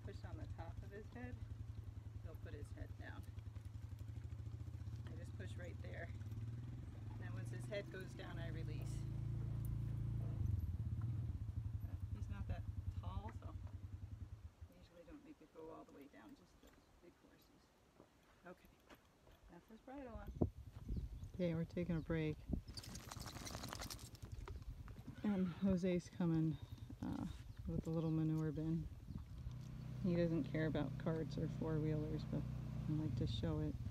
push on the top of his head, he'll put his head down. I just push right there. And then once his head goes down, I release. He's not that tall, so I usually don't make it go all the way down, just the big horses. Okay, that's his bridle on. Okay, we're taking a break. And Jose's coming with a little manure bin. He doesn't care about carts or four-wheelers, but I like to show it.